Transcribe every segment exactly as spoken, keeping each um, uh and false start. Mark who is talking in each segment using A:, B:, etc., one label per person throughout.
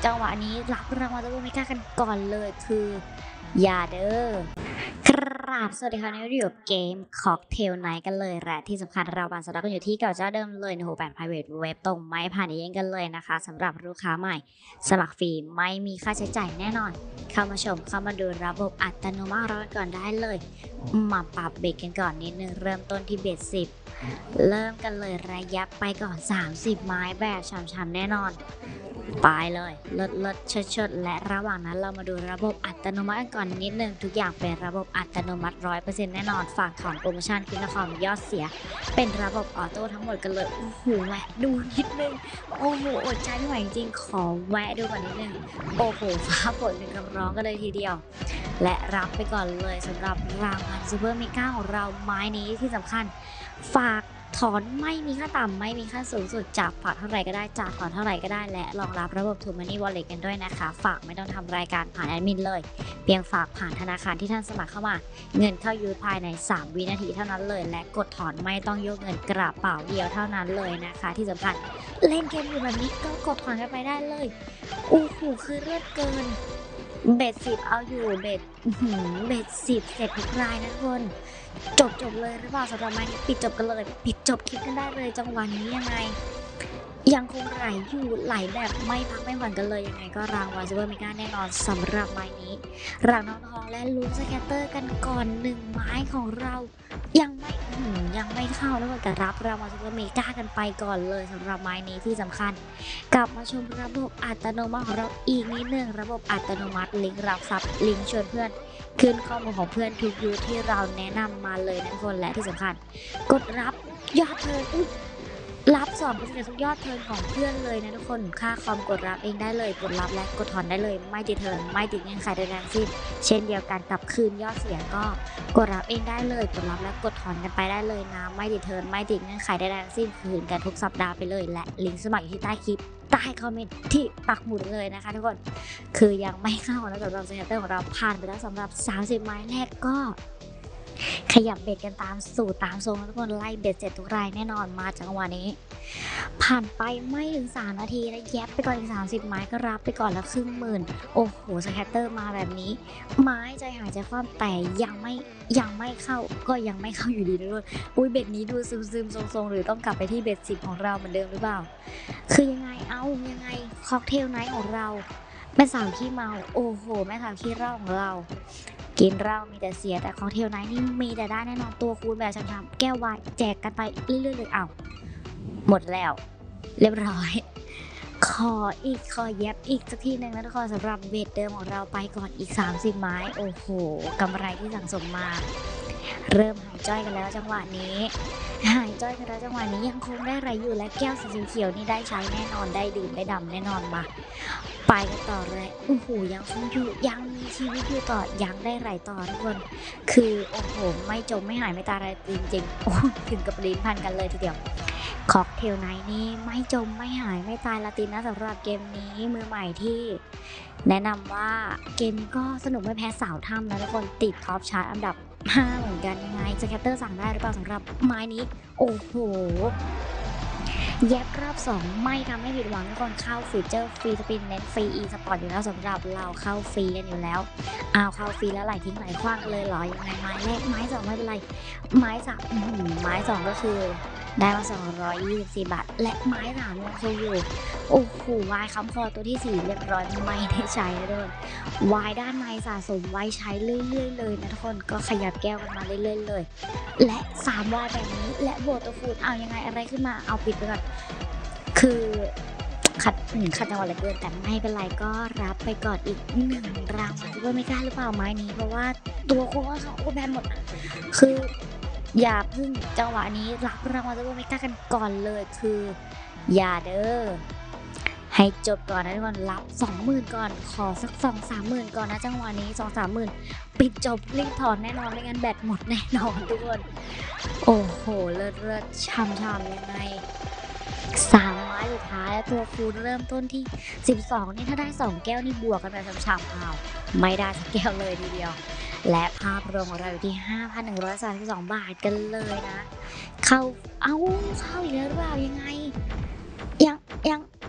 A: จังหวะนี้รับรางวัลซูเปอร์เมกากันก่อนเลยคืออย่าเด้อครับสวัสดีค่ะนี่อยู่กับเกมค็อกเทลไนท์กันเลยและที่สำคัญเราบันสตาร์ก็อยู่ที่เก่าเจ้าเดิมเลยในโหแปด private เว็บตรงไม่ผ่านเองกันเลยนะคะสำหรับลูกค้าใหม่สมัครฟรีไม่มีค่าใช้จ่ายแน่นอนเข้ามาชมเข้ามาดูระบบอัตโนมัติเราก่อนได้เลยมาปรับเบรกกันก่อนนิดนึงเริ่มต้นที่เบสสิบเริ่มกันเลยระยะไปก่อนสามสิบไม้แบบช้ำๆแน่นอนไปเลยเลิศเลิศเชิดเชิดและระหว่างนั้นเรามาดูระบบอัตโนมัติก่อนนิดนึงทุกอย่างเป็นระบบอัตโนมัติ ร้อยเปอร์เซ็นต์ แน่นอนฝากถอนโปรโมชั่นคิดนครยอดเสียเป็นระบบออโต้ทั้งหมดกันเลยโอ้โหแวะดูนิดนึงโอ้โหอดใจไม่ไหวจริงๆขอแวะดูก่อนนิดนึงโอ้โหฟ้าฝนเป็นกำร้องกันเลยทีเดียวและรับไปก่อนเลยสำหรับรางวัลซูเปอร์เมกาของเราไม้นี้ที่สำคัญฝากถอนไม่มีค่าต่ำไม่มีค่าสูงสุดจากฝากเท่าไหร่ก็ได้จากถอนเท่าไหร่ก็ได้และรองรับระบบ ทู มันนี่ Wallet กันด้วยนะคะฝากไม่ต้องทำรายการผ่านแอดมินเลยเพียงฝากผ่านธนาคารที่ท่านสมัครเข้ามาเงินเข้ายูภายในสามวินาทีเท่านั้นเลยและกดถอนไม่ต้องโยกเงินกระเป๋าเดียวเท่านั้นเลยนะคะที่สำคัญเล่นเกมอยู่แบบนี้ก็กดถอนกันไปได้เลยโอ้โหคือเลือดเกินเบ็ดสิบเอาอยู่เบ็ดเบ็ดสิบเสร็จทุกรายนะทุกคนจบจบเลยหรือเปล่าสำหรับไม้นี้ปิดจบกันเลยปิดจบคลิปกันได้เลยจังหวะนี้ยังไงยังคงไหลอยู่ไหลแบบไม่พักไม่หวั่นกันเลยยังไงก็รางวัลซูเปอร์เมกาแน่นอนสำหรับไม้นี้รางน้องทองและลุ้นสแกตเตอร์กันก่อนหนึ่งไม้ของเรายังไม่ยังไม่เข้าแล้วก็รับรางวัลซูเปอร์เมกากันไปก่อนเลยสำหรับไม้นี้ที่สำคัญกลับมาชมระบบอัตโนมัติของเราอีกนิดนึงระบบอัตโนมัติลิงก์รับทรัพย์ลิงก์ชวนเพื่อนขึ้นข้อมูลของเพื่อนทุกยูที่เราแนะนำมาเลยนะทุกคนและที่สำคัญกดรับยอดเทิร์นรับสองเปอร์เซ็นต์ทุกยอดเทิร์นของเพื่อนเลยนะทุกคนค่าคอมกดรับเองได้เลยกดรับและกดถอนได้เลยไม่ติดเทิร์นไม่ติดเงื่อนไขใดๆทั้งสิ้นเช่นเดียวกันกับคืนยอดเสียก็กดรับเองได้เลยกดรับและกดถอนกันไปได้เลยนะไม่ติดเทิร์นไม่ติดเงื่อนไขใดๆทั้งสิ้นคืนกันทุกสัปดาห์ไปเลยและลิงก์สมัครอยู่ที่ใต้คลิปใต้คอมเมนต์ที่ปักหมุดเลยนะคะทุกคนคือยังไม่เข้าแล้วสำหรับสแกตเตอร์ของเราผ่านไปแล้วสำหรับสามสิบไม้แรกก็ขยับเบ็ดกันตามสูตรตามทรงทุกคนไล่เบ็ดเสร็จทุกรายแน่นอนมาจังหวะนี้ผ่านไปไม่ถึงสามนาทีแล้วแยบไปก่อนอีกสามสิบไม้ก็รับไปก่อนแล้วครึ่งหมื่นโอ้โหสแกตเตอร์มาแบบนี้ไม้ใจหายใจคว่ำแต่ยังไม่ยังไม่เข้าก็ยังไม่เข้าอยู่ดีนะทุกคนอุ้ยเบ็ดนี้ดูซึมซึมทรงๆหรือต้องกลับไปที่เบ็ดสิบของเราเหมือนเดิมหรือเปล่าคือยังไงเอายังไงค็อกเทลไนท์ของเราแม่สาวขี้เมาโอ้โหแม่สาวขี้เหล้าของเรากินเหล้ามีแต่เสียแต่ค็อกเทลไนท์นี่มีแต่ได้แน่นอนตัวคูณแบบช้ำๆแก้ววายแจกกันไปเรื่อยๆเลยเอาหมดแล้วเรียบร้อยขออีกขอแยบอีกสักทีหนึ่งนะทุกคนสำหรับเบ็ดเดิมของเราไปก่อนอีกสามสิบไม้โอ้โหกำไรที่สั่งสมมาเริ่มหายจ้อยกันแล้วจังหวะนี้หายจ้อยกันแล้วจังหวะนี้ยังคงได้ไหลอยู่และแก้วสีเขียวนี่ได้ใช้แน่นอนได้ดื่มได้ดำแน่นอนมาไปกันต่อเลยโอ้โหยังคงอยู่ยังมีชีวิตอยู่ต่อยังได้ไหลต่อทุกคนคือโอ้โหไม่จมไม่หายไม่ตายอะไรจริงๆโอ้ถึงกับลิ้นพันกันเลยทีเดียวค็อกเทลไนท์นี่ไม่จมไม่หายไม่ตายละตินนะสำหรับเกมนี้มือใหม่ที่แนะนำว่าเกมก็สนุกไม่แพ้สาวถ้ำนะทุกคนติดท็อปชาร์ตอันดับห้าเหมือนกันยังไงสแกตเตอร์สั่งได้หรือเปล่าสำหรับไม้นี้โอ้โหแยบรอบสองไม่ทำให้ผิดหวังทุกคนเข้าฟีเจอร์ฟรีสปินเน้นฟรีอีสปอร์ตอยู่แล้วสำหรับเราเข้าฟรีกันอยู่แล้วเอาเข้าฟรีแล้วไหลทิ้งไหลคว้างเลยเหรอยังไงไม้แรกไม้สองไม่เป็นไรไม้สามไม้สองก็คือได้มาสองร้อยยี่สิบสี่บาทและไม้สามยังคงอยู่โอ้โหวายคำคอตัวที่สี่เรียบร้อยไม่ได้ใช้แล้วด้วยวายด้านในสะสมไว้ใช้เรื่อยๆเลยนะทุกคนก็ขยับแก้วกันมาเรื่อยๆเลยและสามวายแบบนี้และโบตัวฟูดเอายังไงอะไรขึ้นมาเอาปิดไปก่อนคือขัดขัดจังหวะเหลือเกินแต่ไม่เป็นไรก็รับไปก่อนอีกหนึ่งรางวัลซูเปอร์เมกาหรือเปล่าไม้นี้เพราะว่าตัวโค้งเขาโอ้แบนหมดคืออย่าพึ่งจังหวะนี้รับรางวัลซูเปอร์เมกากันก่อนเลยคืออย่าเด้อให้จบก่อนนะทุกคนรับสองหมื่นก่อนขอสักสองสามหมื่นก่อนนะจังหวะนี้สองสามหมื่นปิดจบรีบถอนแน่นอนไม่งั้นแบตหมดแน่นอนทุกคนโอ้โหเลิศเลิศช่ำช่ำยังไงสามไม้สุดท้ายแล้วตัวคูณเริ่มต้นที่สิบสองนี่ถ้าได้สองแก้วนี่บวกกันแบบช้ำๆเอาไม่ได้สักแก้วเลยทีเดียวและภาพรวมของเราอยู่ที่ ห้าพันหนึ่งร้อยสามสิบสอง บาทกันเลยนะเข้าเอ้าเข้าอีกแล้วหรือเปล่ายังไงยังยัง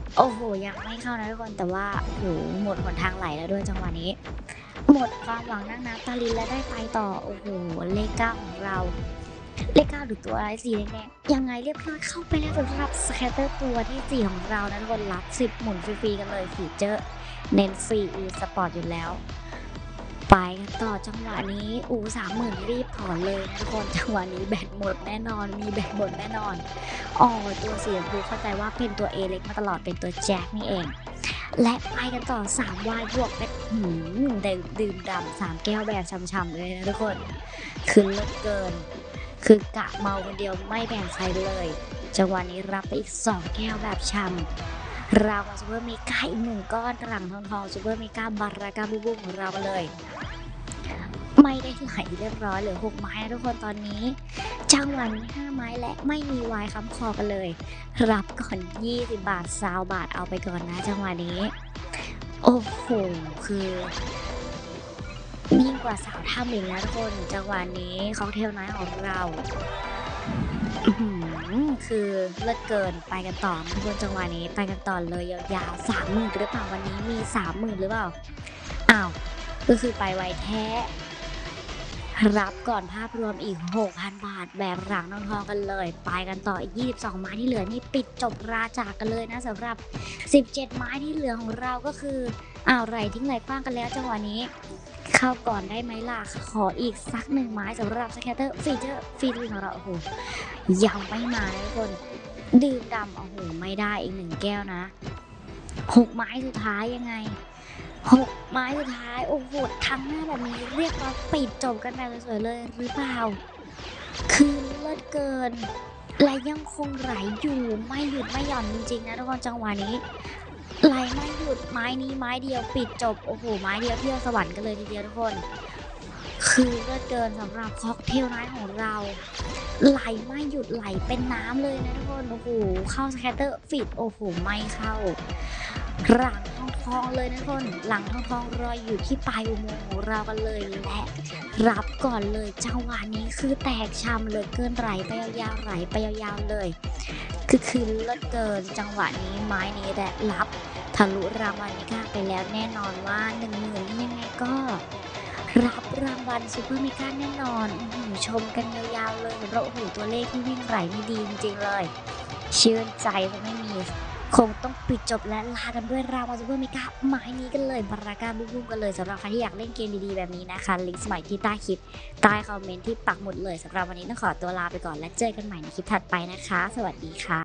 A: โอ้โหยังไม่เข้านะทุกคนแต่ว่าโอ้โหหมดหนทางไหลแล้วด้วยจังหวะนี้หมดความหวังนั่งน้ำตาลินและได้ไปต่อโอ้โหเลขเก้าของเราเลขเก้าหรือตัวอะไรสีแดงๆยังไงเรียบร้อยเข้าไปแล้วสำหรับสแคตเตอร์ตัวที่สี่ของเรานะทุกคนรับสิบหมุนฟรีๆกันเลยฟีเจอร์เน้นฟรีอีสปอร์ตอยู่แล้วไปกันต่อจังหวะนี้อูสามหมื่นรีบถอนเลยนะทุกคนจังหวะนี้แบตหมดแน่นอนมีแบตหมดแน่นอนอ๋อตัวสีชมพูเข้าใจว่าเป็นตัว A เล็กมาตลอดเป็นตัวแจ็คนี่เองและไปกันต่อสามวายบวกเป็นหืมดื่มดื่มดำสามแก้วแบบช่ำๆเลยนะทุกคนคือเลิศเกินคือกะเมาคนเดียวไม่แบ่งใครเลยจังหวะนี้รับไปอีกสองแก้วแบบช่ำเรากับซูเปอร์เมกาอีกหนึ่งก้อนกระหลังทองทองซูเปอร์เมกาบารากาบูบูของเราเลยไม่ได้ไหลเรียบร้อยเหลือหกไม้นะทุกคนตอนนี้จังหวะนี้ห้าไม้และไม่มีวายค้ำคอกันเลยรับก่อนยี่สิบบาทสาวบาทเอาไปก่อนนะจังหวะนี้โอ้โหคือยิ่งกว่าสาวถ้ำอีกนะทุกคนจังหวะนี้ค็อกเทลไนท์ของเราคือเลิศเกินไปกันต่อทุกคนจังหวะนี้ไปกันต่อเลยยาวๆสามหมื่นหรือเปล่าวันนี้มีสามหมื่นหรือเปล่าอ้าวก็คือไปไวแท้รับก่อนภาพรวมอีก หกพัน บาทแบบหลังทองทองกันเลยไปกันต่ออีกยี่สิบสองไม้ที่เหลือนี่ปิดจบราจากกันเลยนะสำหรับสิบเจ็ดไม้ที่เหลือของเราก็คืออ้าวไรทิ้งไหลคว้างกันแล้วจังหวะนี้เข้าก่อนได้ไหมล่ะขออีกสักหนึ่งไม้สำหรับสแคตเตอร์ฟีเจอร์ฟีดของเราโอ้โหยังไม่มาเลยทุกคนดื่มดำโอ้โหไม่ได้อีกหนึ่งแก้วนะหกไม้สุดท้ายยังไงหกไม้สุดท้ายโอ้โหทั้งหน้าแบบนี้เรียกว่าปิดจบกันแบบสวยๆเลยหรือเปล่าคือเลิศเกินและยังคงไหลอยู่ไม่หยุดไม่หย่อนจริงๆนะทุกคนจังหวะนี้ไหลไม่หยุดไม้นี้ไม้เดียวปิดจบโอ้โหไม้เดียวเที่ยวสวรรค์กันเลยทีเดียวทุกคนคือเลิศเกินสำหรับค็อกเทลไนท์ของเราไหลไม่หยุดไหลเป็นน้ำเลยนะทุกคนโอ้โหเข้าสแคตเตอร์ฟิตโอ้โหไม่เข้าหลังทองทองเลยนะทุกคนหลังทองทองรอยอยู่ที่ปลายอุโมงค์ของเรากันเลยและรับก่อนเลยจังหวะนี้คือแตกช้ำเลยเกินไหลไปยาวๆไหลไปยาวๆเลยคือคือเลิศเกินจังหวะนี้ไม้นี้แหละรับทะลุรางวัลนี้ไปแล้วแน่นอนว่าหนึ่งหมื่นยังไงก็รับรางวัลซูเปอร์เมกาแน่นอนชมกันยาวๆเลยสำหรับโอ้โหตัวเลขที่วิ่งไหลไม่ดีจริงๆเลยชื่นใจจะไม่มีคงต้องปิดจบและลากันด้วยรางวัลซูเปอร์เมกาไม้นี้กันเลยบารากาบุ้มๆกันเลยสำหรับใครที่อยากเล่นเกมดีๆแบบนี้นะคะลิงก์สมัยที่ใต้คลิปใต้คอมเมนต์ที่ปักหมุดเลยสำหรับวันนี้ต้องขอตัวลาไปก่อนและเจอกันใหม่ในคลิปถัดไปนะคะสวัสดีค่ะ